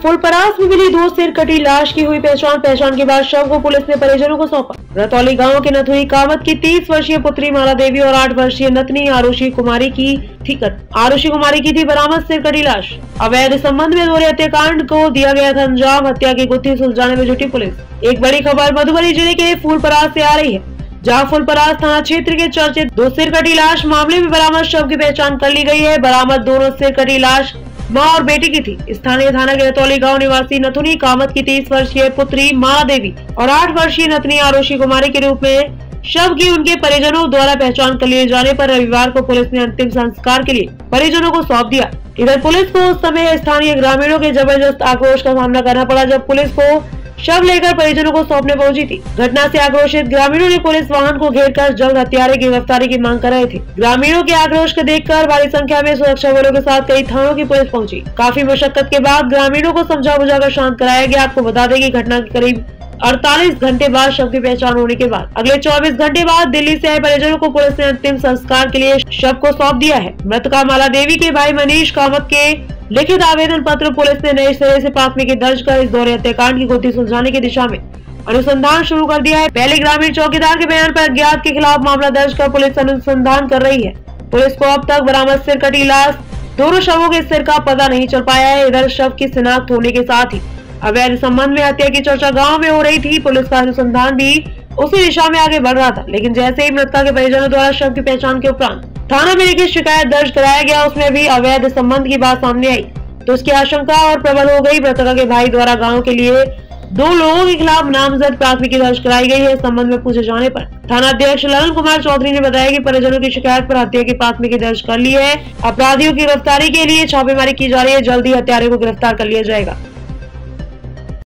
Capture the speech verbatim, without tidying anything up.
फुलपरास में मिली दो सिर कटी लाश की हुई पहचान पहचान के बाद शव को पुलिस ने परिजनों को सौंपा। रतौली गांव के नथुई कामत की तीस वर्षीय पुत्री माला देवी और आठ वर्षीय नतनी आरुषि कुमारी की थी आरुषि कुमारी की थी बरामद सिर कटी लाश। अवैध संबंध में दोहरे हत्याकांड को दिया गया था अंजाम। हत्या की गुत्थी सुलझाने में जुटी पुलिस। एक बड़ी खबर मधुबनी जिले के फुलपरास से आ रही है, जहां फुलपरास थाना क्षेत्र के चर्चित दो सिर कटी लाश मामले में बरामद शव की पहचान कर ली गई है। बरामद दोनों सिर कटी लाश मां और बेटी की थी। स्थानीय थाना के रतौली गांव निवासी नथुनी कामत की तीस वर्षीय पुत्री माला देवी और आठ वर्षीय नतनी आरुषि कुमारी के रूप में शव की उनके परिजनों द्वारा पहचान कर लिए जाने पर रविवार को पुलिस ने अंतिम संस्कार के लिए परिजनों को सौंप दिया। इधर पुलिस को उस समय स्थानीय ग्रामीणों के जबरदस्त आक्रोश का सामना करना पड़ा जब पुलिस को शव लेकर परिजनों को सौंपने पहुंची थी। घटना से आक्रोशित ग्रामीणों ने पुलिस वाहन को घेरकर जल्द हत्यारे की गिरफ्तारी की मांग कर रहे थे। ग्रामीणों के आक्रोश को देखकर भारी संख्या में सुरक्षा बलों के साथ कई थानों की पुलिस पहुंची। काफी मशक्कत के बाद ग्रामीणों को समझा बुझाकर शांत कराया गया। आपको बता दें कि घटना के करीब अड़तालीस घंटे बाद शव की पहचान होने के बाद अगले चौबीस घंटे बाद दिल्ली से आए परिजनों को पुलिस ने अंतिम संस्कार के लिए शव को सौंप दिया है। मृतका माला देवी के भाई मनीष कामत के लिखित आवेदन पत्र पुलिस ने नए सिरे से प्राथमिकी दर्ज कर इस दोहरे हत्याकांड की गुत्थी सुलझाने की दिशा में अनुसंधान शुरू कर दिया है। पहले ग्रामीण चौकीदार के बयान पर अज्ञात के खिलाफ मामला दर्ज कर पुलिस अनुसंधान कर रही है। पुलिस को अब तक बरामद सिर कटी लाश दोनों शवों के सिर का पता नहीं चल पाया है। इधर शव की शिनाख्त होने के साथ ही अवैध संबंध में हत्या की चर्चा गाँव में हो रही थी। पुलिस का अनुसंधान भी उसी दिशा में आगे बढ़ रहा था, लेकिन जैसे ही मृतका के परिजनों द्वारा शव की पहचान के उपरांत थाना में लिखित शिकायत दर्ज कराया गया, उसमें भी अवैध संबंध की बात सामने आई तो उसकी आशंका और प्रबल हो गई। मृतका के भाई द्वारा गांव के लिए दो लोगों के खिलाफ नामजद प्राथमिकी दर्ज कराई गई है। इस संबंध में पूछे जाने पर थाना अध्यक्ष ललन कुमार चौधरी ने बताया कि परिजनों की शिकायत पर हत्या की प्राथमिकी दर्ज कर ली है। अपराधियों की गिरफ्तारी के लिए छापेमारी की जा रही है। जल्द ही हत्यारे को गिरफ्तार कर लिया जाएगा।